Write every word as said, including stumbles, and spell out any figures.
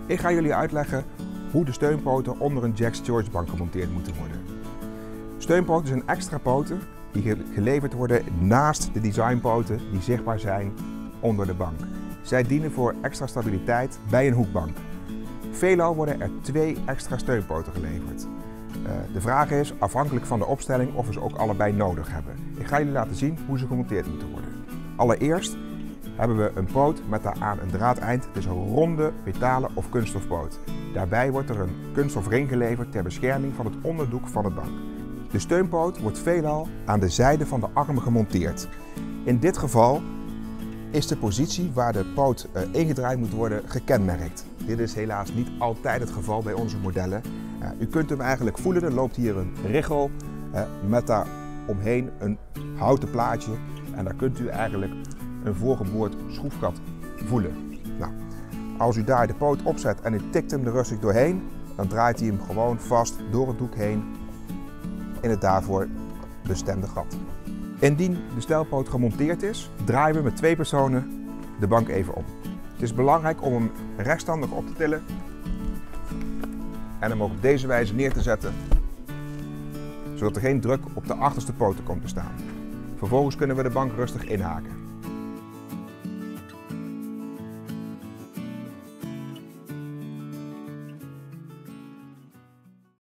Ik ga jullie uitleggen hoe de steunpoten onder een Jack's Choice bank gemonteerd moeten worden. Steunpoten zijn extra poten die geleverd worden naast de designpoten die zichtbaar zijn onder de bank. Zij dienen voor extra stabiliteit bij een hoekbank. Veelal worden er twee extra steunpoten geleverd. Uh, de vraag is, afhankelijk van de opstelling, of we ze ook allebei nodig hebben. Ik ga jullie laten zien hoe ze gemonteerd moeten worden. Allereerst hebben we een poot met daaraan een draadeind. Het is een ronde, metalen of kunststofpoot. Daarbij wordt er een kunststof ring geleverd ter bescherming van het onderdoek van het bank. De steunpoot wordt veelal aan de zijde van de arm gemonteerd. In dit geval is de positie waar de poot uh, ingedraaid moet worden gekenmerkt. Dit is helaas niet altijd het geval bij onze modellen. Uh, u kunt hem eigenlijk voelen, er loopt hier een richel uh, met daar omheen een houten plaatje. En daar kunt u eigenlijk een voorgeboord schroefgat voelen. Nou, als u daar de poot opzet en u tikt hem er rustig doorheen, dan draait hij hem gewoon vast door het doek heen in het daarvoor bestemde gat. Indien de stijlpoot gemonteerd is, draaien we met twee personen de bank even om. Het is belangrijk om hem rechtstandig op te tillen en hem ook op deze wijze neer te zetten, zodat er geen druk op de achterste poten komt te staan. Vervolgens kunnen we de bank rustig inhaken.